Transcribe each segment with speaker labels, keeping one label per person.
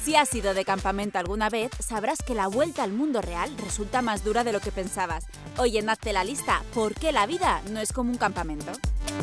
Speaker 1: Si has ido de campamento alguna vez, sabrás que la vuelta al mundo real resulta más dura de lo que pensabas. Oye, hazte la lista, ¿por qué la vida no es como un campamento?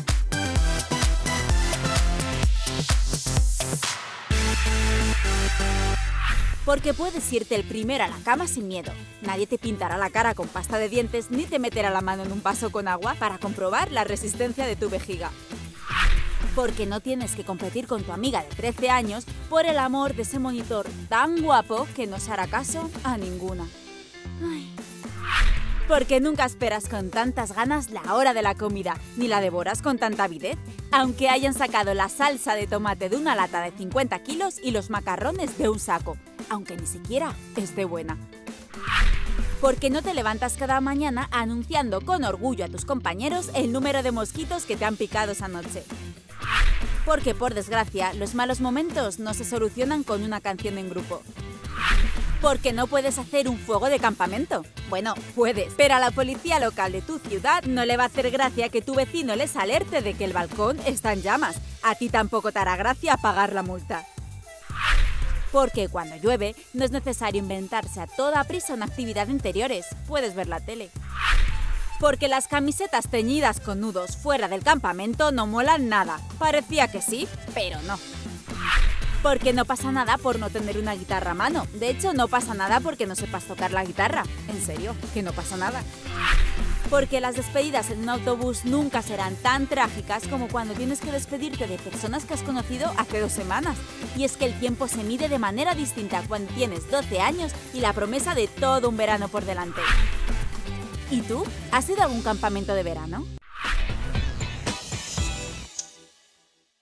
Speaker 1: Porque puedes irte el primero a la cama sin miedo. Nadie te pintará la cara con pasta de dientes ni te meterá la mano en un vaso con agua para comprobar la resistencia de tu vejiga. Porque no tienes que competir con tu amiga de 13 años por el amor de ese monitor tan guapo que no se hará caso a ninguna. Ay. Porque nunca esperas con tantas ganas la hora de la comida, ni la devoras con tanta avidez, aunque hayan sacado la salsa de tomate de una lata de 50 kilos y los macarrones de un saco, aunque ni siquiera esté buena. Porque no te levantas cada mañana anunciando con orgullo a tus compañeros el número de mosquitos que te han picado esa noche. Porque, por desgracia, los malos momentos no se solucionan con una canción en grupo. Porque no puedes hacer un fuego de campamento. Bueno, puedes, pero a la policía local de tu ciudad no le va a hacer gracia que tu vecino les alerte de que el balcón está en llamas. A ti tampoco te hará gracia pagar la multa. Porque cuando llueve no es necesario inventarse a toda prisa una actividad de interiores. Puedes ver la tele. Porque las camisetas teñidas con nudos fuera del campamento no molan nada. Parecía que sí, pero no. Porque no pasa nada por no tener una guitarra a mano. De hecho, no pasa nada porque no sepas tocar la guitarra. En serio, que no pasa nada. Porque las despedidas en un autobús nunca serán tan trágicas como cuando tienes que despedirte de personas que has conocido hace 2 semanas. Y es que el tiempo se mide de manera distinta cuando tienes 12 años y la promesa de todo un verano por delante. ¿Y tú? ¿Has ido a algún campamento de verano?